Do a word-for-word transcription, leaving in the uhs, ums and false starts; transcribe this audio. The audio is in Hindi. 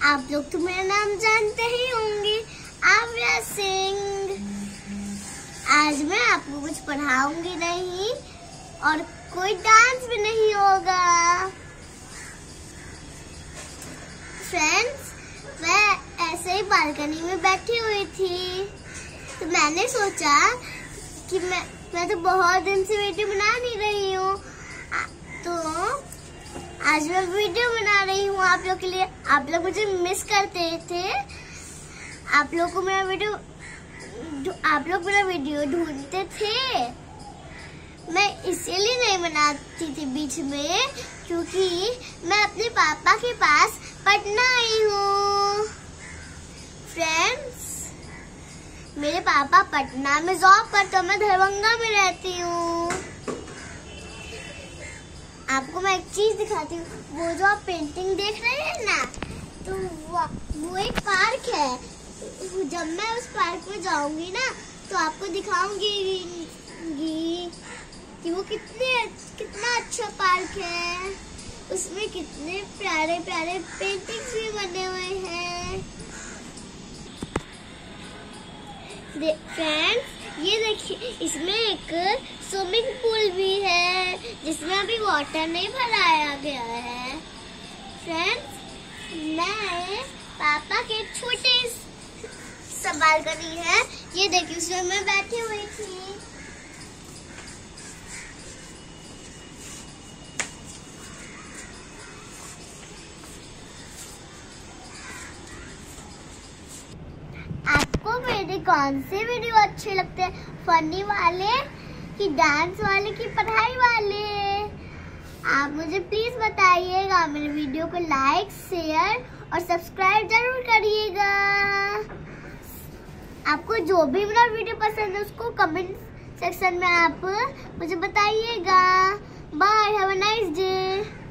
आप लोग तो मेरा नाम जानते ही होंगे, आव्या सिंह। आज मैं आपको कुछ पढ़ाऊंगी नहीं और कोई डांस भी नहीं होगा। फ्रेंड्स, मैं ऐसे ही बालकनी में बैठी हुई थी तो मैंने सोचा कि मैं मैं तो बहुत दिन से वीडियो बना नहीं रही हूँ, तो आज मैं वीडियो बना रही हूँ आप लोग के लिए। आप लोग मुझे मिस करते थे, आप लोग को मेरा वीडियो आप लोग मेरा वीडियो ढूंढते थे। मैं इसीलिए नहीं बनाती थी बीच में, क्योंकि मैं अपने पापा के पास पटना आई हूँ। फ्रेंड्स, मेरे पापा पटना में जॉब करते, मैं दरभंगा में रहती हूँ। आपको मैं एक चीज दिखाती हूँ। वो जो आप पेंटिंग देख रहे हैं ना, तो वो, वो एक पार्क है। जब मैं उस पार्क में जाऊंगी ना, तो आपको दिखाऊंगी कि वो कितने कितना अच्छा पार्क है। उसमें कितने प्यारे प्यारे पेंटिंग्स भी बने हुए हैं। फ्रेंड्स, ये देखिए, इसमें एक स्विमिंग पूल भी है जिसमें अभी वाटर नहीं भराया गया है। फ्रेंड्स, मैं पापा के छोटे सा बालकनी है, ये देखिए, उसमें मैं बैठी हुई थी। आपको मेरे कौन से वीडियो अच्छे लगते हैं, फनी वाले कि डांस वाले कि पढ़ाई वाले? आप मुझे प्लीज बताइएगा। मेरे वीडियो को लाइक, शेयर और सब्सक्राइब जरूर करिएगा। आपको जो भी मेरा वीडियो पसंद है उसको कमेंट सेक्शन में आप मुझे बताइएगा। Bye, have a nice day.